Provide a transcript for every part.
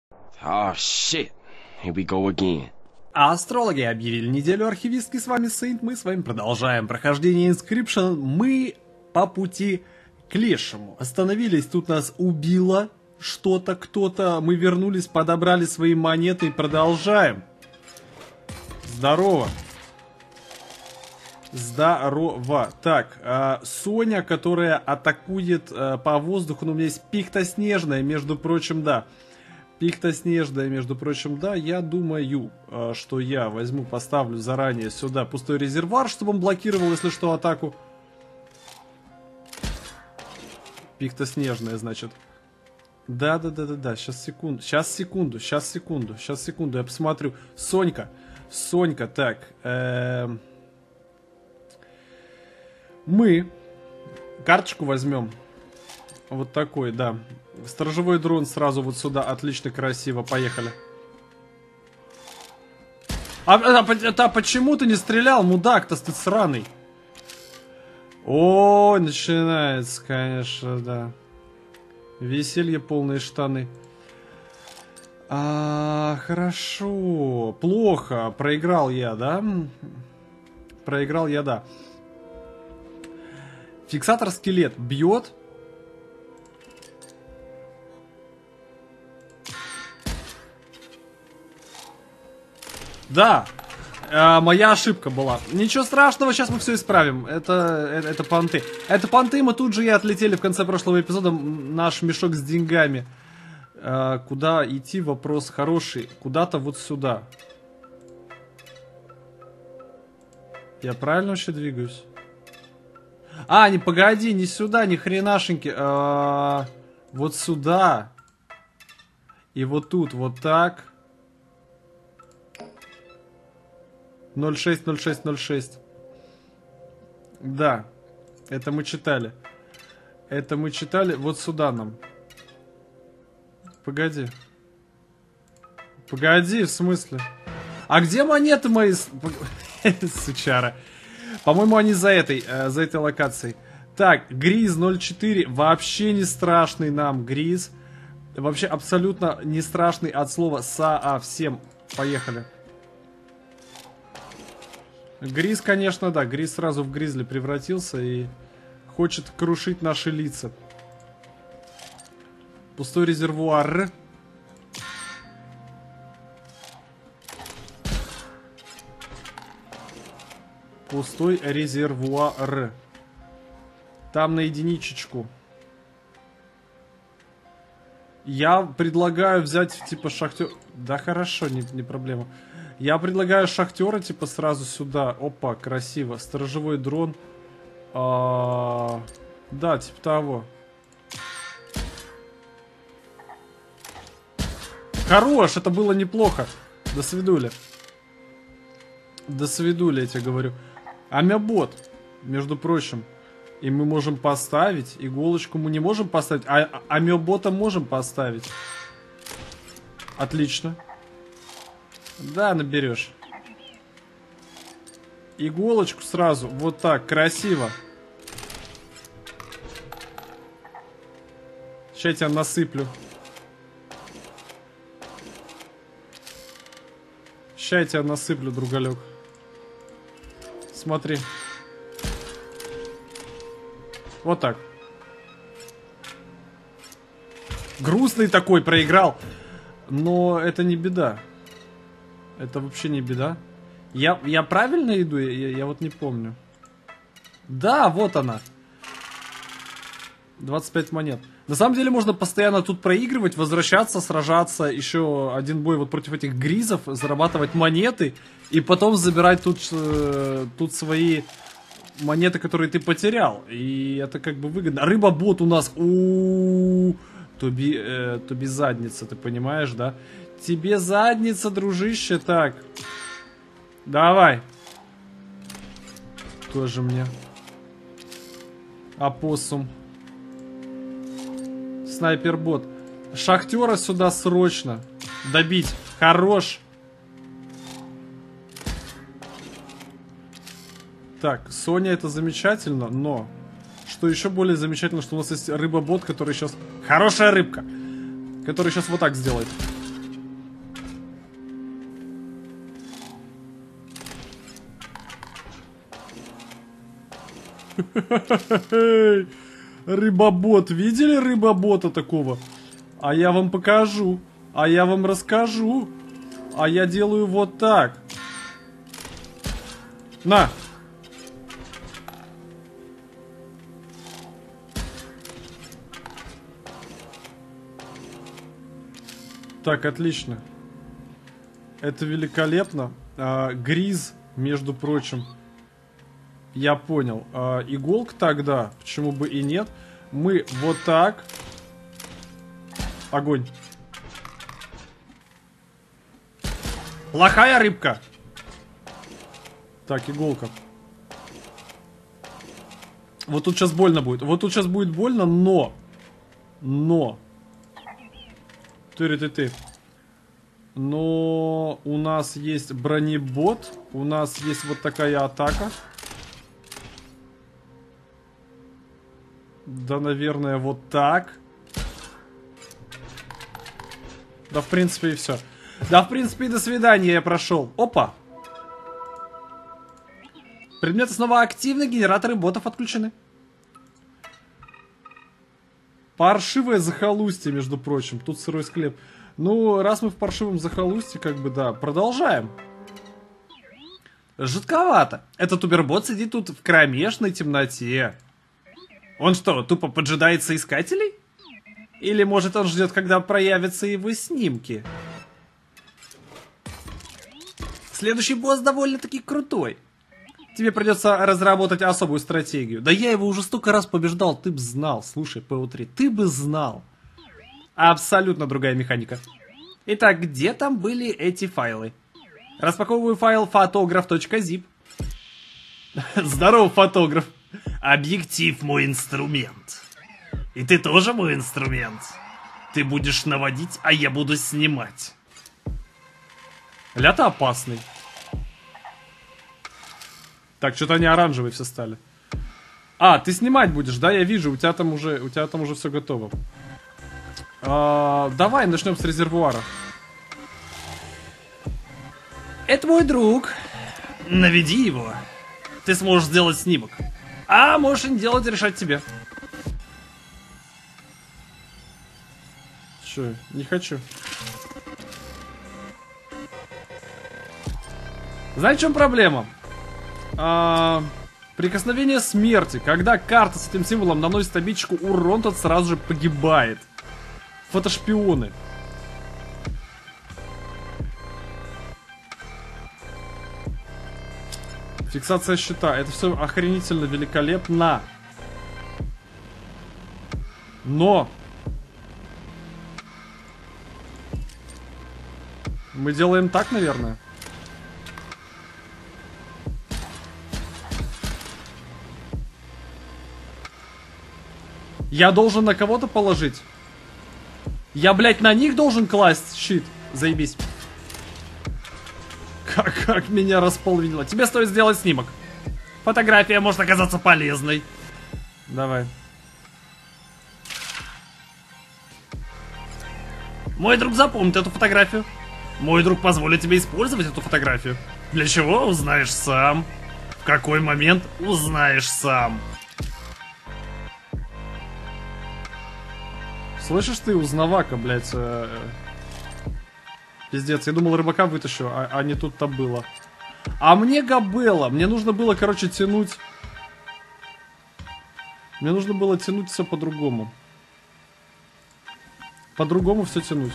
Oh shit. Here we go again. Астрологи объявили неделю архивистки, с вами Сейнт, мы с вами продолжаем прохождение Inscription. Мы по пути к лешему. Остановились, тут нас убило что-то, кто-то. Мы вернулись, подобрали свои монеты и продолжаем. Здорово. Здорово. Так, Соня, которая атакует по воздуху, но у меня есть пихта снежная, между прочим, да. Пихта снежная, между прочим, да. Я думаю, что я возьму, поставлю заранее сюда пустой резервуар, чтобы он блокировал, если что, атаку. Пихта снежная, значит. Да. Сейчас секунду, я посмотрю. Сонька, так. Мы карточку возьмем. Вот такой, да. Сторожевой дрон сразу вот сюда. Отлично, красиво. Поехали. А почему ты не стрелял, мудак-то ты сраный? О, начинается, конечно, да. Веселье, полные штаны. Хорошо. Плохо. Проиграл я, да? Фиксатор скелет бьет. Да. Моя ошибка была. Ничего страшного, сейчас мы все исправим. Это понты. Это понты, мы тут же и отлетели в конце прошлого эпизода. Наш мешок с деньгами. Куда идти? Вопрос хороший. Куда-то вот сюда. Я правильно вообще двигаюсь? Не, погоди, не сюда, ни хренашеньки. Вот сюда. И вот тут, вот так. 06. Да. Это мы читали. Вот сюда нам. Погоди. Погоди, в смысле? А где монеты мои? Сучара. По-моему, они за этой локацией. Так, Гриз 04. Вообще не страшный нам Гриз. Вообще абсолютно не страшный от слова совсем. Поехали. Гриз, конечно, да. Гриз сразу в Гризли превратился и хочет крушить наши лица. Пустой резервуар. Пустой резервуар. Там на единичечку. Я предлагаю взять, типа, шахтер... Да хорошо, не проблема. Я предлагаю шахтера, типа, сразу сюда. Опа, красиво. Сторожевой дрон. Да, типа того. Хорош, это было неплохо. До свидули. До свидули, я тебе говорю. Амебот, между прочим. И мы можем поставить. Иголочку мы не можем поставить. А амебота можем поставить. Отлично. Да, наберешь. Иголочку сразу. Вот так, красиво. Сейчас я тебя насыплю. Сейчас я тебя насыплю, другалек. Смотри. Вот так. Грустный такой, проиграл. Но это не беда. Это вообще не беда. Я правильно иду? Я вот не помню. Да, вот она. 25 монет. На самом деле можно постоянно тут проигрывать, возвращаться, сражаться. Еще один бой вот против этих гризов. Зарабатывать монеты. И потом забирать тут свои монеты, которые ты потерял. И это как бы выгодно. Рыба-бот у нас. Тоби задница, ты понимаешь, да? Тебе задница, дружище. Так. Давай. Тоже мне. Опоссум. Снайпер-бот. Шахтера сюда срочно. Добить. Хорош. Так, Соня, это замечательно, но... Что еще более замечательно, что у нас есть рыба-бот, который сейчас... Хорошая рыбка! Который сейчас вот так сделает. Рыбобот. Видели рыбобота такого? А я вам покажу. А я вам расскажу. А я делаю вот так. На. Так, отлично. Это великолепно. Гриз, между прочим. Я понял. Иголка тогда, почему бы и нет. Мы вот так. Огонь. Плохая рыбка. Так, иголка. Вот тут сейчас больно будет. Вот тут сейчас будет больно, но. Ты. Но у нас есть бронебот. У нас есть вот такая атака. Да, наверное, вот так. Да, в принципе, и все. Да, в принципе, и до свидания, я прошел. Опа! Предметы снова активны, генераторы ботов отключены. Паршивое захолустье, между прочим. Тут сырой склеп. Ну, раз мы в паршивом захолустье, как бы, да, продолжаем. Жутковато. Этот убербот сидит тут в кромешной темноте. Он что, тупо поджидает соискателей? Или, может, он ждет, когда проявятся его снимки? Следующий босс довольно-таки крутой. Тебе придется разработать особую стратегию. Да я его уже столько раз побеждал, ты бы знал. Слушай, ПО3, ты бы знал. Абсолютно другая механика. Итак, где там были эти файлы? Распаковываю файл photograph.zip. Здорово, фотограф. Объектив мой инструмент. И ты тоже мой инструмент. Ты будешь наводить, а я буду снимать. Ля-то опасный. Так, что-то они оранжевые все стали. А, ты снимать будешь, да? Я вижу, у тебя там уже все готово. Давай начнем с резервуара. Это мой друг. Наведи его. Ты сможешь сделать снимок. А можешь не делать, решать тебе. Че, не хочу. Знаете, в чем проблема? Прикосновение смерти. Когда карта с этим символом наносит обидчику урон, тот сразу же погибает. Фотошпионы. Фиксация щита. Это все охренительно великолепно. Но мы делаем так, наверное. Я должен на кого-то положить. Я, блядь, на них должен класть щит. Заебись. Как меня располовинило. Тебе стоит сделать снимок. Фотография может оказаться полезной. Давай. Мой друг запомнит эту фотографию. Мой друг позволит тебе использовать эту фотографию. Для чего, узнаешь сам. В какой момент, узнаешь сам. Слышишь ты, узнавака, блядь. Пиздец, я думал, рыбака вытащу, а не тут-то было. А мне габелла. Мне нужно было, короче, тянуть. Мне нужно было тянуть все по-другому. По-другому все тянуть.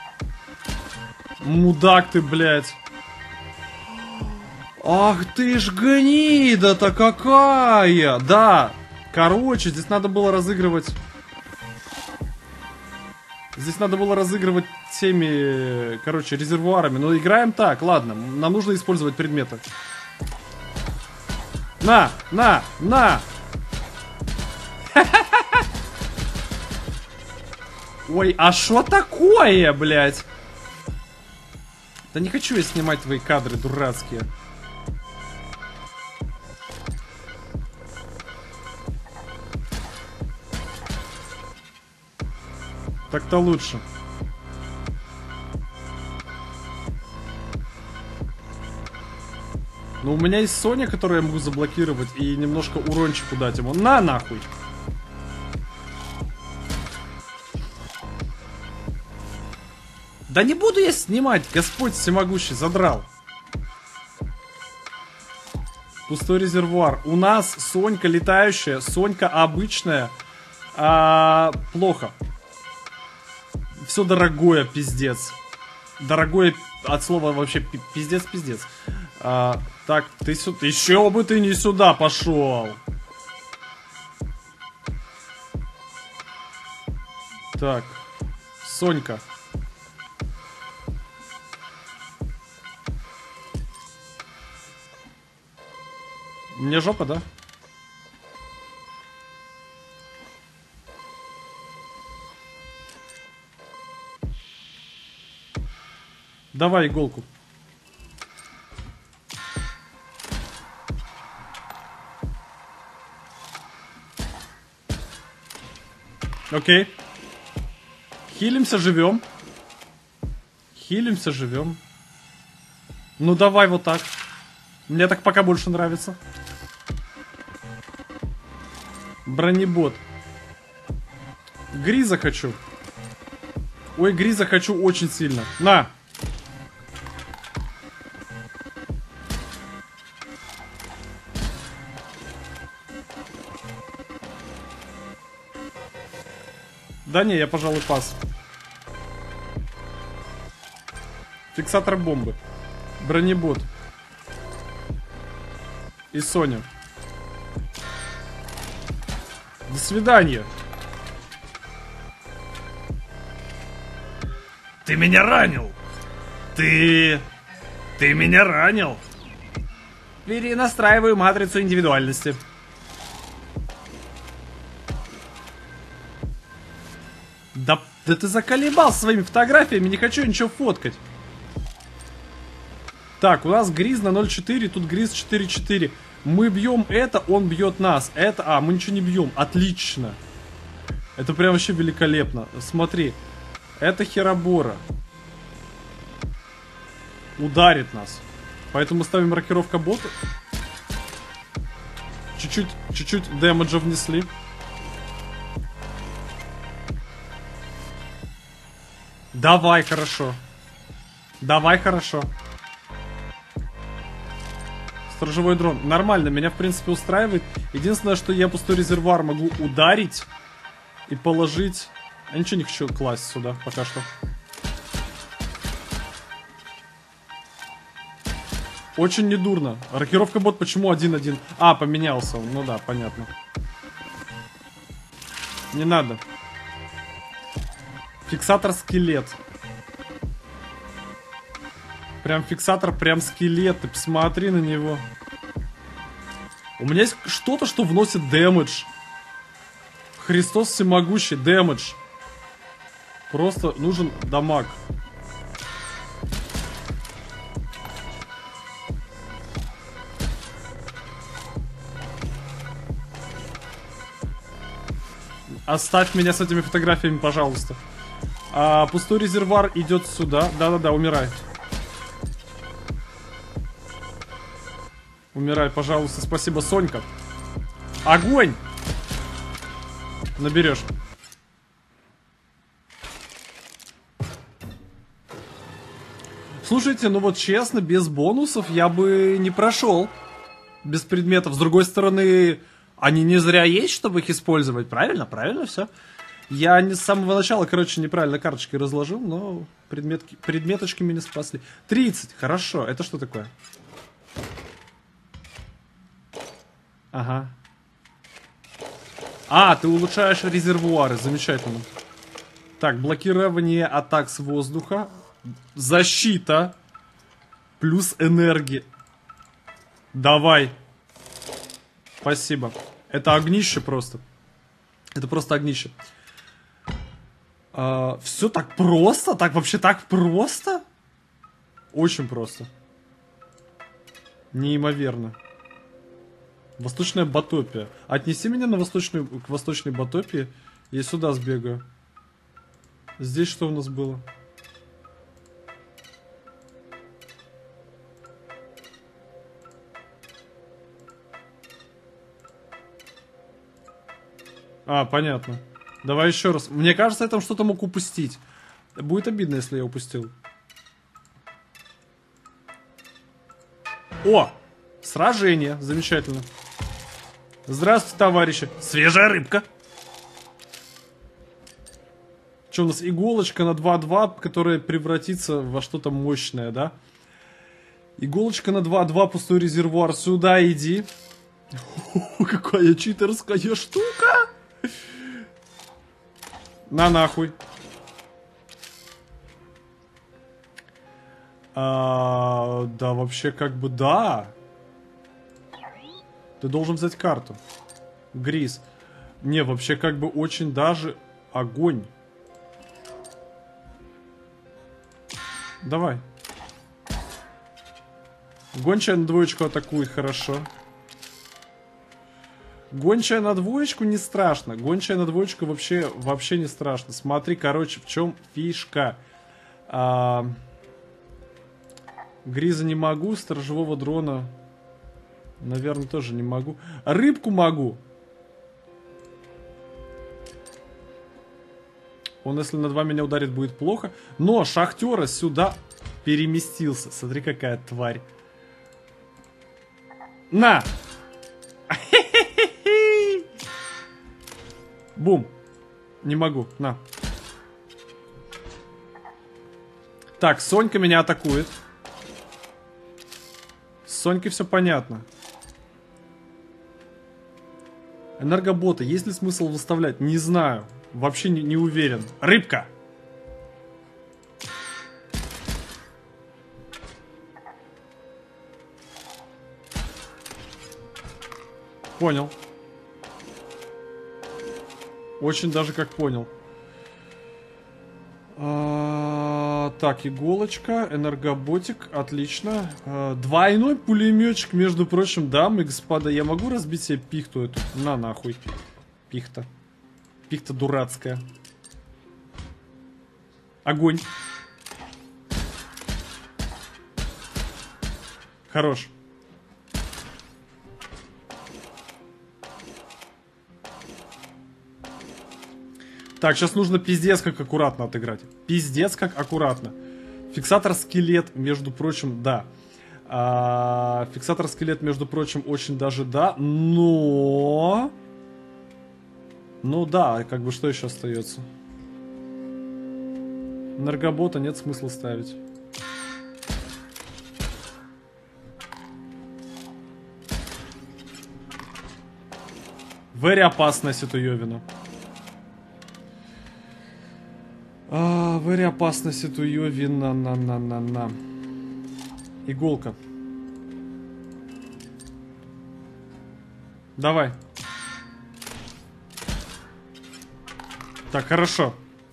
Мудак ты, блядь. Ах ты ж гнида-то какая! Да, короче, здесь надо было разыгрывать... Здесь надо было разыгрывать теми, короче, резервуарами. Но играем так, ладно. Нам нужно использовать предметы. На! Ой, а шо такое, блядь? Да не хочу я снимать твои кадры дурацкие. Так-то лучше. Но у меня есть Соня, которую я могу заблокировать и немножко урончику дать ему. На нахуй! Да не буду я снимать, Господь всемогущий, задрал. Пустой резервуар. У нас Сонька летающая, Сонька обычная. Плохо. Все дорогое, пиздец. Дорогое от слова вообще пиздец. Так, ты сюда. Еще бы ты не сюда пошел. Так, Сонька. Мне жопа, да? Давай иголку. Окей. Хилимся, живем. Хилимся, живем. Ну давай вот так. Мне так пока больше нравится. Бронебот. Гриза хочу. Ой, Гриза хочу очень сильно. На. Да не, я, пожалуй, пас. Фиксатор бомбы. Бронебот. И Соня. До свидания. Ты меня ранил. Ты меня ранил. Перенастраиваю матрицу индивидуальности. Да ты заколебал своими фотографиями, не хочу ничего фоткать. Так, у нас Гриз на 0.4, тут Гриз 4.4. Мы бьем это, он бьет нас. Это, мы ничего не бьем. Отлично. Это прям вообще великолепно. Смотри, это Херобора. Ударит нас. Поэтому ставим рокировка бота. Чуть-чуть дэмэджа внесли. Давай, хорошо. Давай, хорошо. Сторожевой дрон. Нормально, меня в принципе устраивает. Единственное, что я пустой резервуар могу ударить и положить. Я ничего не хочу класть сюда пока что. Очень недурно. Рокировка бот почему 1-1? Поменялся он. Ну да, понятно. Не надо. Фиксатор скелет. Прям фиксатор, прям скелет. Ты посмотри на него. У меня есть что-то, что вносит дэмэдж. Христос всемогущий, дэмэдж. Просто нужен дамаг. Оставь меня с этими фотографиями, пожалуйста. Пустой резервуар идет сюда. Да-да-да, умирай. Умирай, пожалуйста. Спасибо, Сонька. Огонь! Наберешь. Слушайте, ну вот честно, без бонусов я бы не прошел. Без предметов. С другой стороны, они не зря есть, чтобы их использовать. Правильно? Правильно все. Я не с самого начала, короче, неправильно карточки разложил, но предметочки меня спасли. 30, хорошо. Это что такое? Ага. Ты улучшаешь резервуары. Замечательно. Так, блокирование атак с воздуха. Защита. Плюс энергия. Давай. Спасибо. Это огнище просто. Это просто огнище. Все так просто? Так вообще так просто? Очень просто. Неимоверно. Восточная Батопия. Отнеси меня на к восточной Батопии. Я сюда сбегаю. Здесь что у нас было? А, понятно. Давай еще раз. Мне кажется, я там что-то мог упустить. Будет обидно, если я упустил. О! Сражение. Замечательно. Здравствуйте, товарищи. Свежая рыбка. Что у нас? Иголочка на 2-2, которая превратится во что-то мощное, да? Иголочка на 2-2, пустой резервуар. Сюда иди. Какая читерская штука. На нахуй. Да, вообще как бы да. Ты должен взять карту. Грис. Не, вообще как бы очень даже огонь. Давай. Гончая на двоечку атакует хорошо. Гончая на двоечку не страшно. Гончая на двоечку вообще не страшно. Смотри, короче, в чем фишка. Гриза не могу, сторожевого дрона, наверное, тоже не могу. Рыбку могу. Он, если на 2 меня ударит, будет плохо. Но шахтера сюда переместился. Смотри, какая тварь. На! Бум. Не могу. На. Так, Сонька меня атакует. С Сонькой все понятно. Энергоботы. Есть ли смысл выставлять? Не знаю. Вообще не уверен. Рыбка! Понял. Очень даже как понял. Так, иголочка, энергоботик, отлично. Двойной пулеметчик, между прочим, дамы и господа. Я могу разбить себе пихту эту? На нахуй. Пихта. Пихта дурацкая. Огонь. Хорош. Так, сейчас нужно пиздец как аккуратно отыграть. Пиздец как аккуратно. Фиксатор-скелет, между прочим, да. Фиксатор-скелет, между прочим, очень даже да. Но... Ну да, как бы что еще остается? Энергобота нет смысла ставить. Very опасная ситуевина. Very опасно ситуевина. На. Иголка. Давай. Так, хорошо.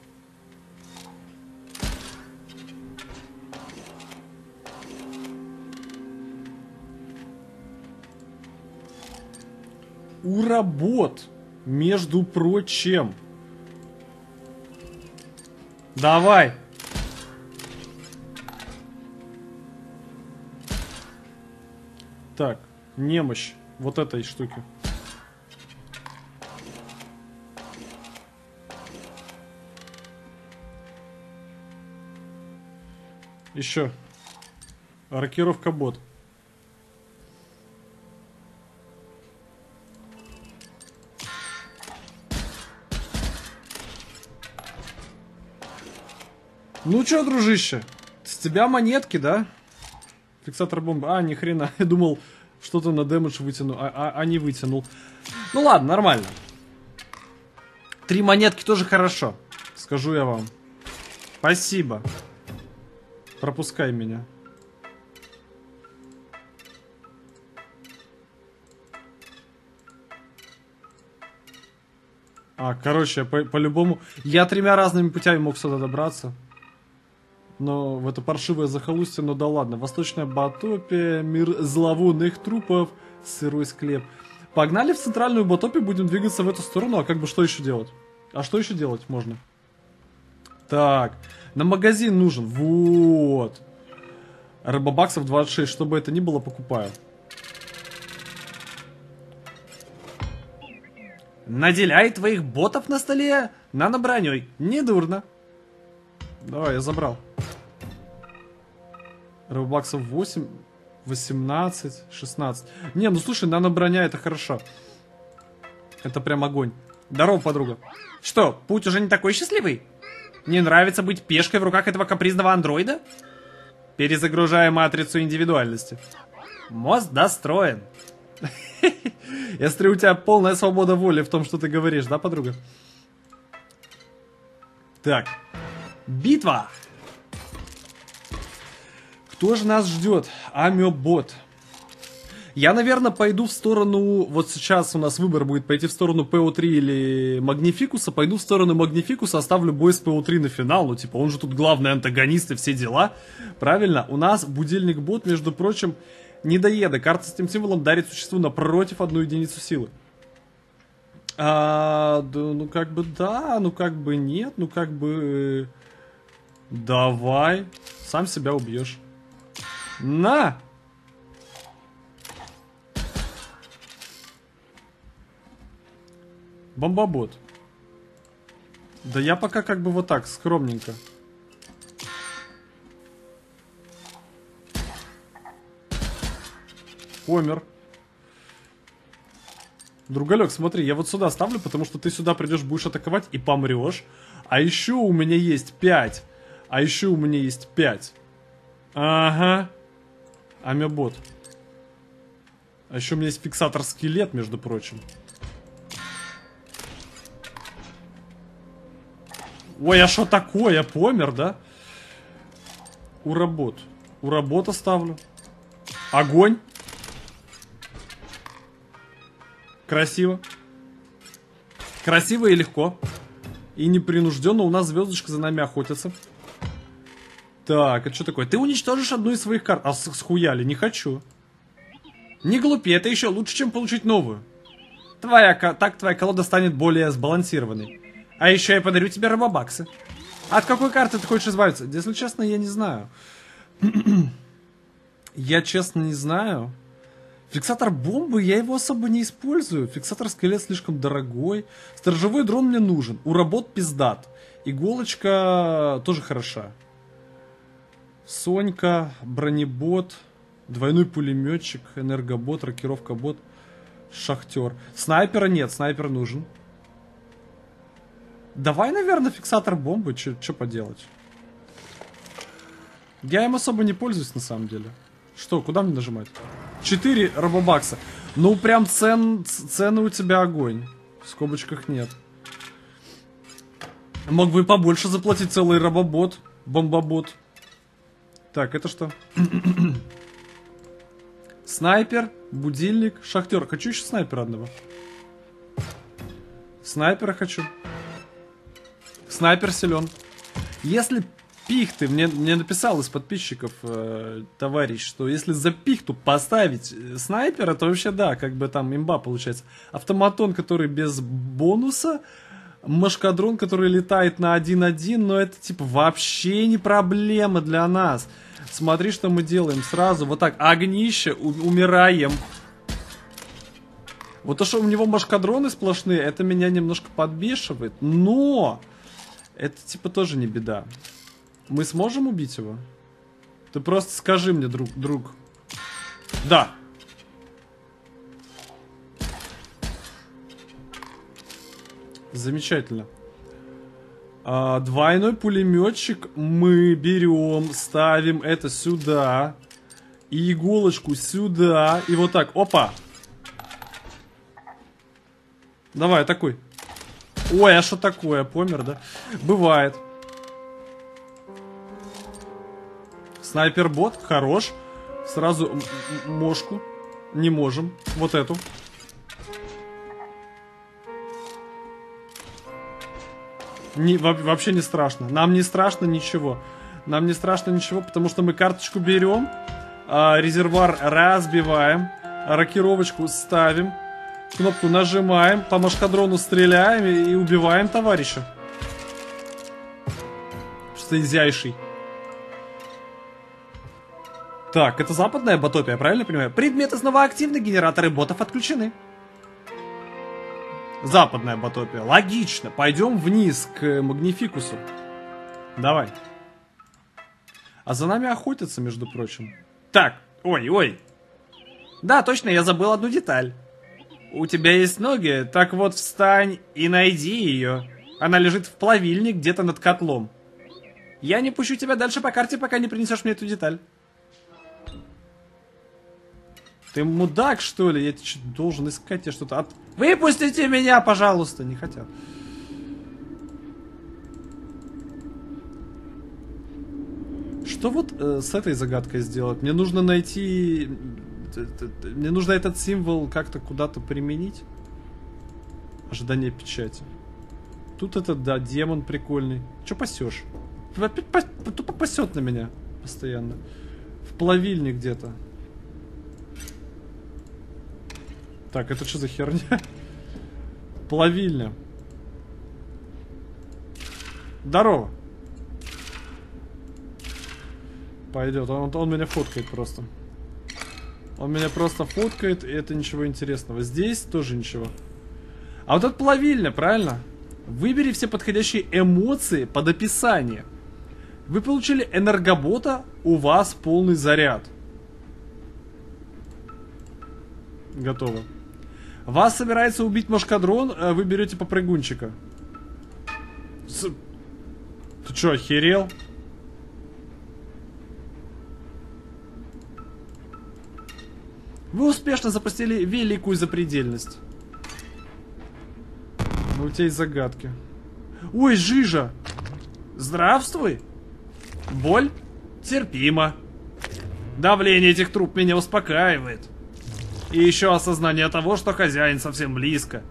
Уработ, между прочим. Давай. Так, немощь вот этой штуки. Еще. Рокировка бот. Ну чё, дружище, с тебя монетки, да? Фиксатор бомбы. А, ни хрена. Я думал, что-то на дэмэдж вытянул, а не вытянул. Ну ладно, нормально. 3 монетки тоже хорошо. Скажу я вам. Спасибо. Пропускай меня. Короче, по-любому... Я 3 разными путями мог сюда добраться. Но в это паршивое захолустье, но да ладно. Восточная Батопия, мир зловонных трупов, сырой склеп. Погнали в центральную Батопию, будем двигаться в эту сторону. А как бы что еще делать? А что еще делать можно? Так, на магазин нужен. Вот. Рыбобаксов 26, что бы это ни было, покупаю. Наделяй твоих ботов на столе нано-броней. Недурно. Давай, я забрал. Робоксов 8, 18, 16. Не, ну слушай, нано-броня это хорошо. Это прям огонь. Здорово, подруга. Что, путь уже не такой счастливый? Не нравится быть пешкой в руках этого капризного андроида? Перезагружаем матрицу индивидуальности. Мост достроен. Я смотрю, у тебя полная свобода воли в том, что ты говоришь, да, подруга? Так. Битва. Кто же нас ждет? Амебот. Я, наверное, пойду в сторону... Вот сейчас у нас выбор будет пойти в сторону ПО-3 или Магнификуса. Пойду в сторону Магнификуса, оставлю бой с ПО-3 на финал. Ну, типа, он же тут главный антагонист и все дела. Правильно? У нас будильник-бот, между прочим, недоеда. Карта с этим символом дарит существу напротив 1 единицу силы. Да, ну, как бы да, ну, как бы нет, ну, как бы... Давай. Сам себя убьешь. На! Бомбобот. Да я пока как бы вот так, скромненько. Помер. Другалек, смотри, я вот сюда ставлю, потому что ты сюда придешь, будешь атаковать и помрешь. А еще у меня есть 5. А еще у меня есть 5. Ага. Амебот. А еще у меня есть фиксатор-скелет, между прочим. Ой, а что такое? Я помер, да? Уработ. Уработа ставлю. Огонь. Красиво. Красиво и легко. И непринужденно у нас звездочка за нами охотится. Так, это что такое? Ты уничтожишь одну из своих карт. А схуяли? Не хочу. Не глупи, это еще лучше, чем получить новую. Так твоя колода станет более сбалансированной. А еще я подарю тебе робобаксы. От какой карты ты хочешь избавиться? Если честно, я не знаю. Я честно не знаю. Фиксатор бомбы, я его особо не использую. Фиксатор скелет слишком дорогой. Сторожевой дрон мне нужен. Уработ пиздат. Иголочка тоже хороша. Сонька, бронебот, двойной пулеметчик, энергобот, рокировка-бот, шахтер. Снайпера нет, снайпер нужен. Давай, наверное, фиксатор бомбы, что поделать. Я им особо не пользуюсь, на самом деле. Что, куда мне нажимать? 4 робобакса. Ну, прям цены у тебя огонь. В скобочках нет. Мог бы и побольше заплатить целый робобот. Бомбобот. Так, это что? Снайпер, будильник, шахтер. Хочу еще снайпера одного. Снайпера хочу. Снайпер силен. Если пихты, мне написал из подписчиков товарищ, что если за пихту поставить снайпера, то вообще да, как бы там имба получается. Автоматон, который без бонуса, машкадрон, который летает на 1-1, но это типа вообще не проблема для нас. Смотри, что мы делаем сразу. Вот так, огнище, умираем. Вот то, что у него машкадроны сплошные, это меня немножко подбешивает. Но это типа тоже не беда. Мы сможем убить его? Ты просто скажи мне, друг. Да. Замечательно. Двойной пулеметчик мы берем, ставим это сюда. И иголочку сюда. И вот так, опа. Давай, такой. Ой, а что такое? Помер, да? Бывает. Снайпер-бот, хорош. Сразу мошку. Не можем. Вот эту. Вообще не страшно. Нам не страшно ничего. Нам не страшно ничего, потому что мы карточку берем, резервуар разбиваем, рокировочку ставим, кнопку нажимаем, по машкадрону стреляем и убиваем товарища. Что изяйший. Так, это западная ботопия, правильно понимаю? Предметы снова активны, генераторы ботов отключены. Западная Ботопия. Логично. Пойдем вниз к Магнификусу. Давай. А за нами охотятся, между прочим. Так, ой. Да, точно, я забыл одну деталь. У тебя есть ноги? Так вот, встань и найди ее. Она лежит в плавильне где-то над котлом. Я не пущу тебя дальше по карте, пока не принесешь мне эту деталь. Ты мудак, что ли? Я должен искать тебе что-то. Выпустите меня, пожалуйста. Не хотят. Что вот с этой загадкой сделать? Мне нужно найти... Мне нужно этот символ как-то куда-то применить. Ожидание печати. Тут этот, да, демон прикольный. Че пасешь? Тупо пасет на меня постоянно. В плавильне где-то. Так, это что за херня? Плавильня. Здорово. Пойдет. Он меня фоткает просто. Он меня просто фоткает, и это ничего интересного. Здесь тоже ничего. А вот это плавильня, правильно? Выбери все подходящие эмоции под описание. Вы получили энергобота, у вас полный заряд. Готово. Вас собирается убить Мошкадрон, вы берете попрыгунчика. Ты что, охерел? Вы успешно запустили великую запредельность. Ну, у тебя есть загадки. Ой, жижа! Здравствуй! Боль? Терпимо. Давление этих труб меня успокаивает. И еще осознание того, что хозяин совсем близко.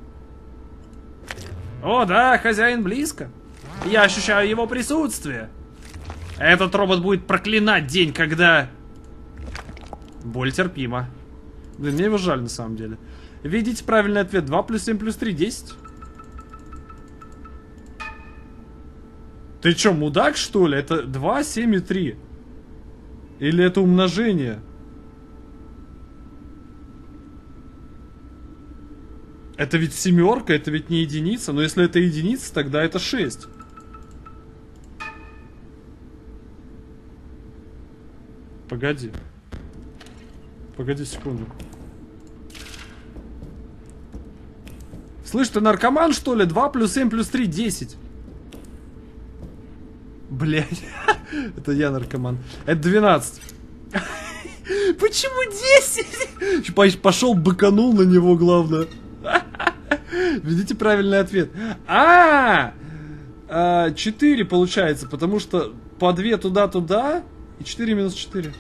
О, да, хозяин близко. Я ощущаю его присутствие. Этот робот будет проклинать день, когда... Боль терпима. Блин, мне его жаль на самом деле. Видите правильный ответ. 2 плюс 7 плюс 3, 10. Ты чё, мудак, что ли? Это 2, 7 и 3. Или это умножение? Это ведь семерка, это ведь не единица. Но если это единица, тогда это 6. Погоди. Погоди секунду. Слышь, ты наркоман, что ли? 2 плюс 7 плюс 3, 10. Блять. Это я наркоман. Это 12. Почему 10? Пошел, быканул на него, главное. Видите правильный ответ. 4 получается, потому что по 2 туда-туда и 4 минус 4.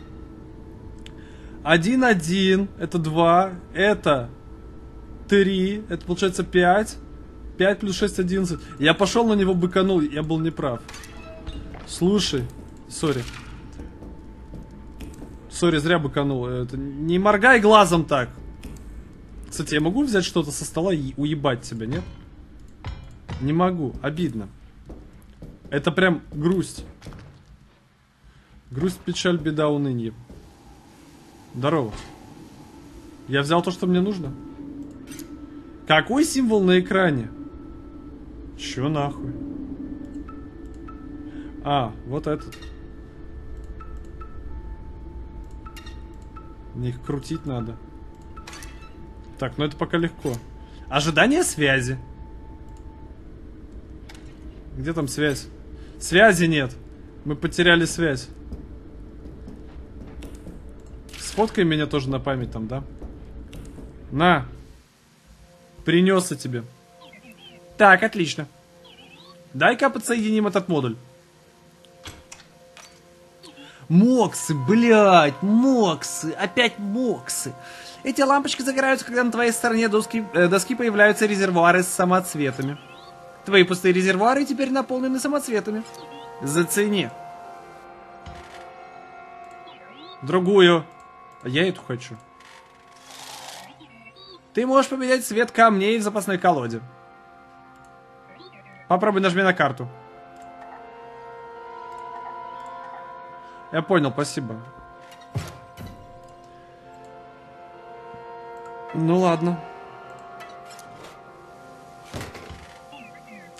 1, 1, это 2, это 3, это получается 5. 5 плюс 6, 11. Я пошел на него, быканул, я был неправ. Слушай, сори. Сори, зря быканул. Это, не моргай глазом так. Кстати, я могу взять что-то со стола и уебать тебя, нет? Не могу, обидно. Это прям грусть. Грусть, печаль, беда, уныние. Здорово. Я взял то, что мне нужно. Какой символ на экране? Чё нахуй? Вот этот. Мне их крутить надо. Так, ну это пока легко. Ожидание связи. Где там связь? Связи нет. Мы потеряли связь. Сфоткай меня тоже на память там, да? На. Принес я тебе. Так, отлично. Дай-ка подсоединим этот модуль. Моксы, блядь, моксы, опять моксы. Эти лампочки загораются, когда на твоей стороне доски появляются резервуары с самоцветами. Твои пустые резервуары теперь наполнены самоцветами. Зацени. Другую. Я эту хочу. Ты можешь поменять цвет камней в запасной колоде. Попробуй нажми на карту. Я понял, спасибо. Ну ладно.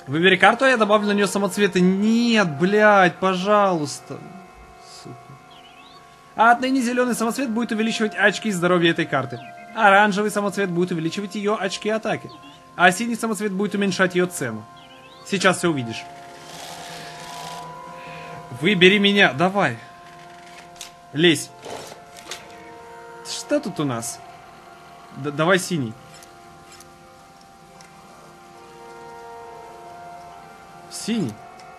Выбери карту, а я добавлю на нее самоцветы. Нет, блядь, пожалуйста. Сука. А отныне зеленый самоцвет будет увеличивать очки здоровья этой карты. Оранжевый самоцвет будет увеличивать ее очки атаки. А синий самоцвет будет уменьшать ее цену. Сейчас все увидишь. Выбери меня, давай. Лезь. Что тут у нас? Давай синий. Синий.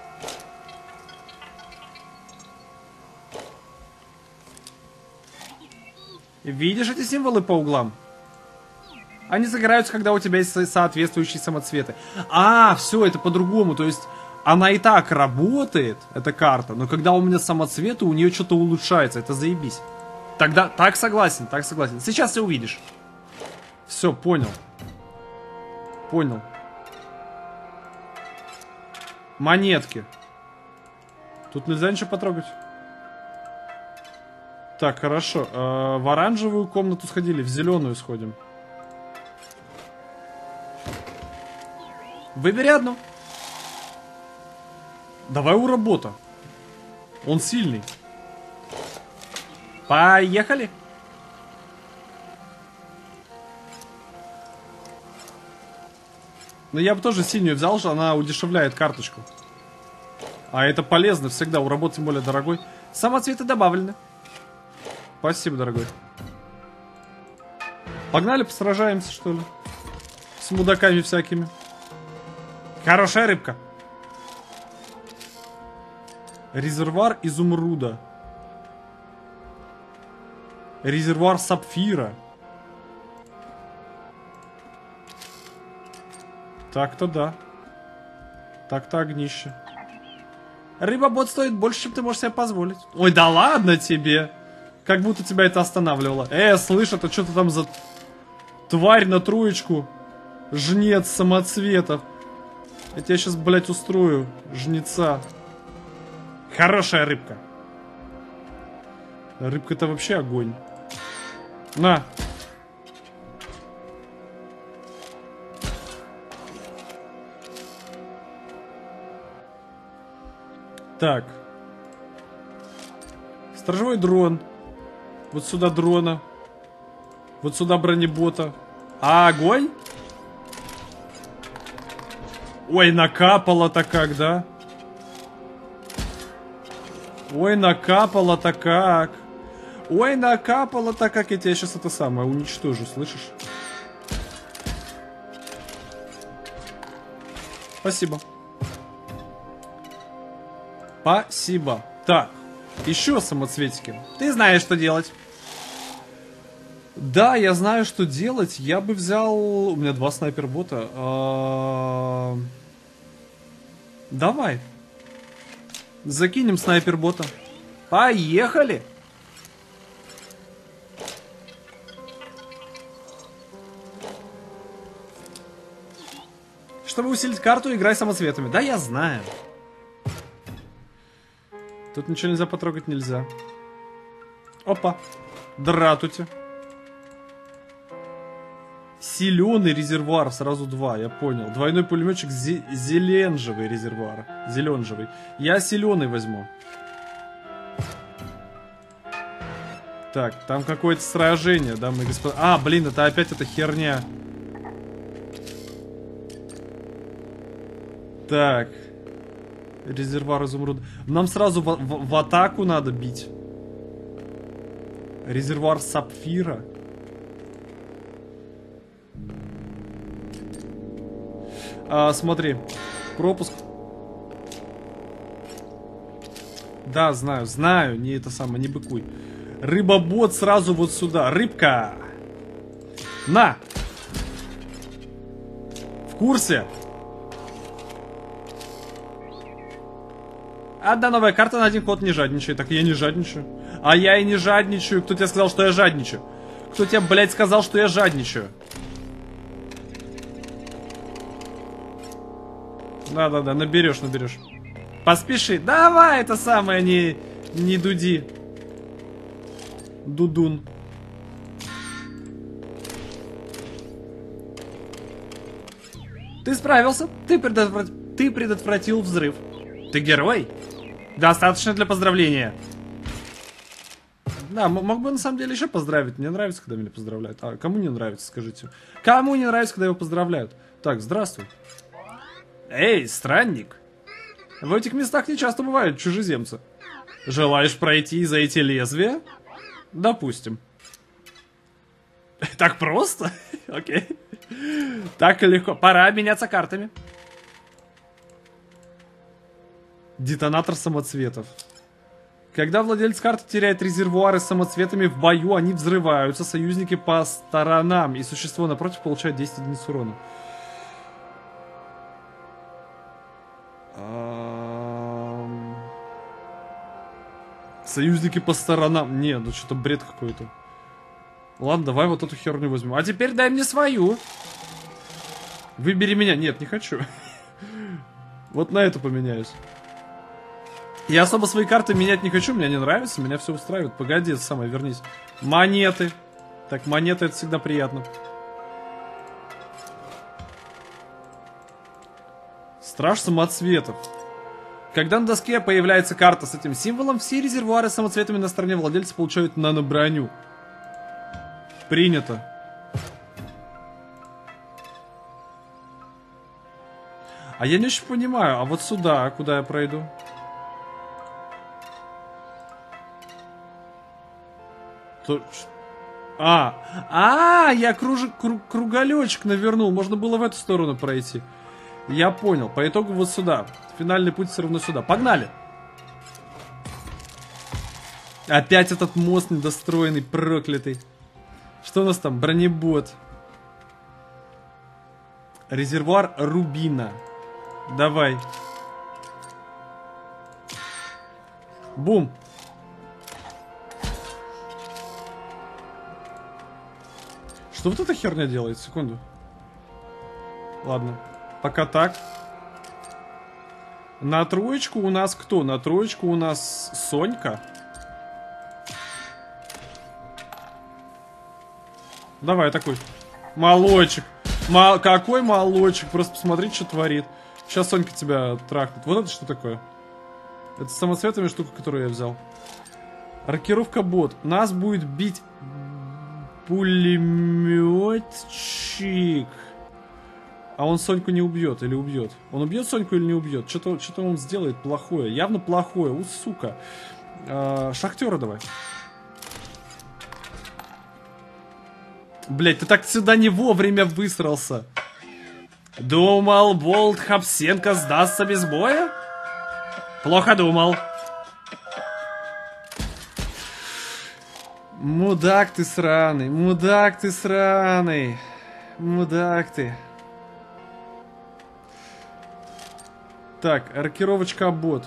Видишь эти символы по углам? Они загораются, когда у тебя есть соответствующие самоцветы. А, все, это по-другому. То есть она и так работает, эта карта, но когда у меня самоцветы, у нее что-то улучшается. Это заебись. Тогда, так согласен, так согласен. Сейчас ты увидишь. Все, понял. Понял. Монетки. Тут нельзя ничего потрогать. Так, хорошо. В оранжевую комнату сходили, в зеленую сходим. Выбери одну. Давай у работа. Он сильный. Поехали. Ну я бы тоже синюю взял, что она удешевляет карточку. А это полезно всегда, у работы тем более дорогой. Самоцветы добавлены. Спасибо, дорогой. Погнали, посражаемся, что ли? С мудаками всякими. Хорошая рыбка. Резервуар изумруда. Резервуар сапфира. Так-то да. Так-то огнище. Рыба-бот стоит больше, чем ты можешь себе позволить. Ой, да ладно тебе. Как будто тебя это останавливало. Слышь, это что-то там за тварь на троечку. Жнец самоцветов. Я тебя сейчас, блядь, устрою. Жнеца. Хорошая рыбка. Рыбка-то вообще огонь. На. Так. Сторожевой дрон. Вот сюда дрона. Вот сюда бронебота. А огонь? Ой, накапало-то как, да? Ой, накапало-то как. Ой, накапало-то как. Я тебя сейчас это самое уничтожу, слышишь? Спасибо. Спасибо. Так, еще самоцветики. Ты знаешь, что делать. Да, я знаю, что делать. Я бы взял... У меня 2 снайпер-бота. Давай. Закинем снайпер-бота. Поехали. Чтобы усилить карту, играй самоцветами. Да, я знаю. Тут ничего нельзя потрогать, нельзя. Опа. Дратути. Зеленый резервуар, сразу 2, я понял. Двойной пулеметчик, зеленжевый резервуар. Зеленжевый. Я зеленый возьму. Так, там какое-то сражение, дамы и господа. А, блин, это опять эта херня. Так. Резервуар изумруда. Нам сразу в атаку надо бить. Резервуар сапфира. Смотри. Пропуск. Да, знаю, знаю. Не это самое, не быкуй. Рыбобот сразу вот сюда. Рыбка. На. В курсе? Одна новая карта на 1 ход, не жадничай. Так я не жадничаю. А я и не жадничаю. Кто тебе сказал, что я жадничаю? Кто тебе, блядь, сказал, что я жадничаю? Да-да-да, наберешь. Поспеши. Давай, это самое, не дуди. Дудун. Ты справился. Ты ты предотвратил взрыв. Ты герой? Достаточно для поздравления. Да, мог бы на самом деле еще поздравить. Мне нравится, когда меня поздравляют. А кому не нравится, скажите? Кому не нравится, когда его поздравляют? Так, здравствуй. Эй, странник. В этих местах не часто бывают чужеземцы. Желаешь пройти за эти лезвия? Допустим. Так просто? Окей. Так легко. Пора обменяться картами. Детонатор самоцветов. Когда владелец карты теряет резервуары с самоцветами в бою, они взрываются. Союзники по сторонам. И существо напротив получает 10 единиц урона. Союзники по сторонам. Не, ну что-то бред какой-то. Ладно, давай вот эту херню возьмем. А теперь дай мне свою. Выбери меня. Нет, не хочу. Вот на эту поменяюсь. Я особо свои карты менять не хочу. Мне не нравится, меня все устраивает. Погоди, самое, вернись. Монеты. Так, монеты это всегда приятно. Страж самоцветов. Когда на доске появляется карта с этим символом, все резервуары с самоцветами на стороне владельца получают нано-броню. Принято. А я не очень понимаю, а вот сюда, куда я пройду? Я круголечек навернул. Можно было в эту сторону пройти. Я понял. По итогу вот сюда. Финальный путь все равно сюда. Погнали! Опять этот мост недостроенный, проклятый. Что у нас там? Бронебот. Резервуар рубина. Давай. Бум. Что вот эта херня делает? Секунду. Ладно. Пока так. На троечку у нас кто? На троечку у нас Сонька. Давай такой. Молочек. Какой молочек? Просто посмотри, что творит. Сейчас Сонька тебя трахнет. Вот это что такое? Это с самоцветами штука, которую я взял. Рокировка бот. Нас будет бить пулеметчик. А он Соньку не убьет или убьет? Он убьет Соньку или не убьет? Что-то он сделает плохое. Явно плохое. У, сука. Шахтера давай. Блять, ты так сюда не вовремя высрался. Думал, Болт Хапсенко сдастся без боя? Плохо думал. Мудак ты сраный. Мудак ты сраный. Мудак ты. Так, рокировочка бот.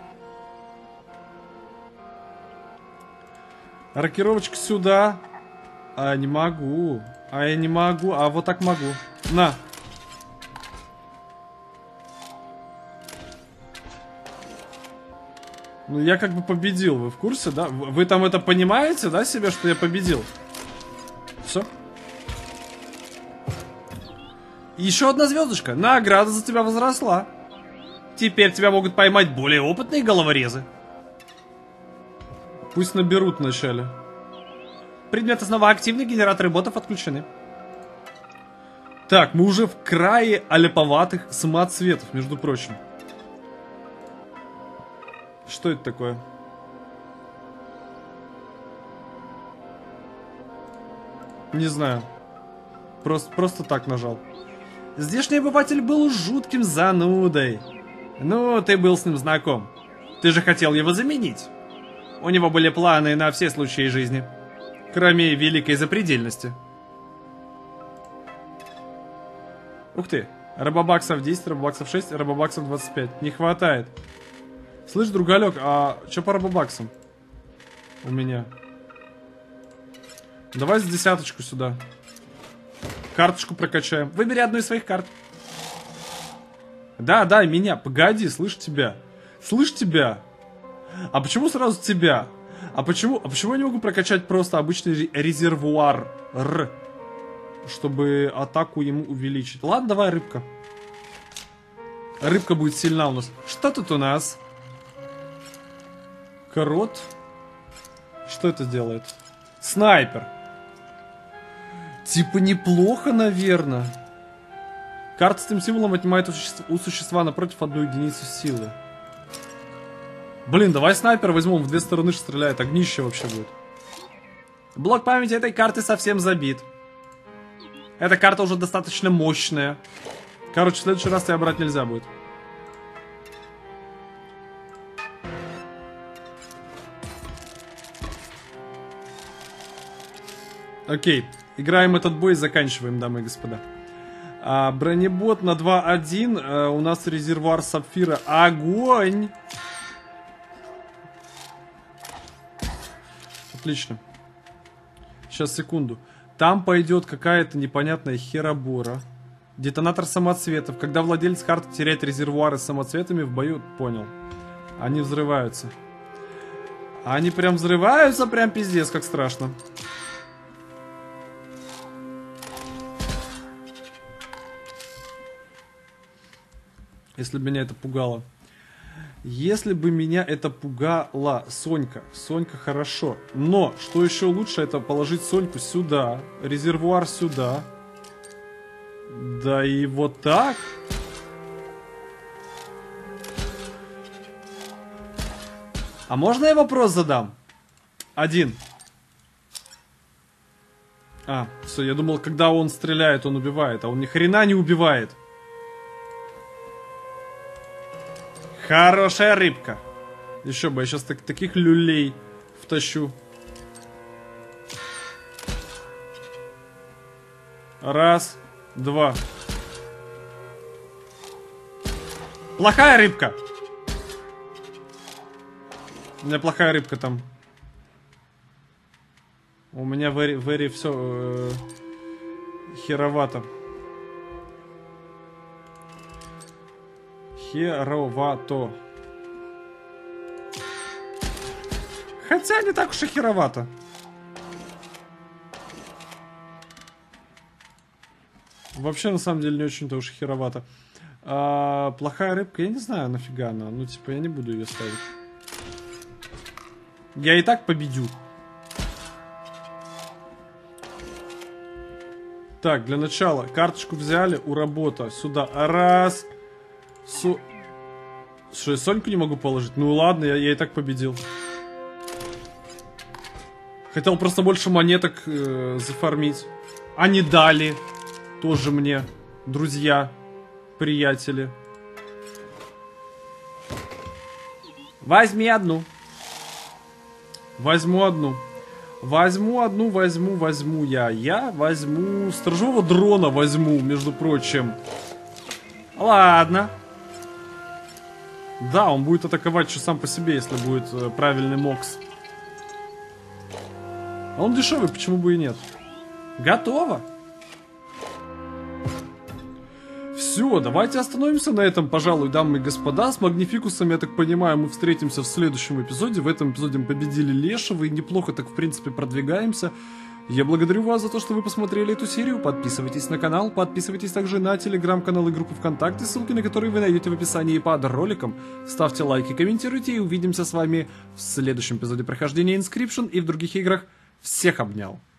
Рокировочка сюда. А, не могу. А я не могу. А вот так могу. На. Ну, я как бы победил. Вы в курсе, да? Вы там это понимаете, да, себе, что я победил? Все. Еще одна звездочка. Награда за тебя возросла. Теперь тебя могут поймать более опытные головорезы. Пусть наберут вначале. Предметы снова активны, генераторы ботов отключены. Так, мы уже в крае аляповатых самоцветов, между прочим. Что это такое? Не знаю. Просто так нажал. Здешний обыватель был жутким занудой. Ну, ты был с ним знаком. Ты же хотел его заменить. У него были планы на все случаи жизни. Кроме великой запредельности. Ух ты. Рабобаксов 10, рабобаксов 6, рабобаксов 25. Не хватает. Слышь, другалек, а что по рабобаксам? У меня. Давай с десяточку сюда. Карточку прокачаем. Выбери одну из своих карт. Да, дай меня. Погоди, слышь тебя. Слышь тебя. А почему сразу тебя? А почему я не могу прокачать просто обычный резервуар? Чтобы атаку ему увеличить. Ладно, давай, рыбка. Рыбка будет сильна у нас. Что тут у нас? Крот. Что это делает? Снайпер. Типа неплохо, наверное. Карта с этим символом отнимает у существа напротив 1 единицу силы. Блин, давай снайпер возьмем, в 2 стороны стреляет, огнище вообще будет. Блок памяти этой карты совсем забит. Эта карта уже достаточно мощная. Короче, в следующий раз тебя брать нельзя будет. Окей, играем этот бой и заканчиваем, дамы и господа. Бронебот на 2-1. У нас резервуар сапфира. Огонь! Отлично. Сейчас, секунду. Там пойдет какая-то непонятная херобора. Детонатор самоцветов. Когда владелец карты теряет резервуары с самоцветами в бою... Понял. Они взрываются. Они прям взрываются, прям пиздец, как страшно. Если бы меня это пугало. Если бы меня это пугала Сонька. Сонька хорошо. Но, что еще лучше, это положить Соньку сюда. Резервуар сюда. Да и вот так. А можно я вопрос задам? Один. Все, я думал, когда он стреляет, он убивает. А он ни хрена не убивает. Хорошая рыбка. Еще бы, я сейчас таких люлей втащу. Раз, два. Плохая рыбка. У меня плохая рыбка там. У меня very все херовато. Херовато. Хотя не так уж и херовато. Вообще, на самом деле, не очень-то уж херовато. Плохая рыбка, я не знаю, нафига она. Ну, типа, я не буду ее ставить. Я и так победю. Так, для начала карточку взяли, у работа. Сюда. Раз. Что, я Соньку не могу положить? Ну ладно, я и так победил. Хотел просто больше монеток зафармить. А не дали. Тоже мне. Друзья. Приятели. Возьми одну. Возьму одну. Возьму я. Я возьму... Сторожевого дрона возьму, между прочим. Ладно. Да, он будет атаковать что сам по себе, если будет правильный мокс. А он дешевый, почему бы и нет? Готово. Все, давайте остановимся на этом, пожалуй, дамы и господа. С Магнификусом, я так понимаю, мы встретимся в следующем эпизоде. В этом эпизоде мы победили Лешего и неплохо так, в принципе, продвигаемся. Я благодарю вас за то, что вы посмотрели эту серию. Подписывайтесь на канал, подписывайтесь также на телеграм-канал и группу ВКонтакте, ссылки на которые вы найдете в описании под роликом. Ставьте лайки, комментируйте и увидимся с вами в следующем эпизоде прохождения Inscryption и в других играх. Всех обнял.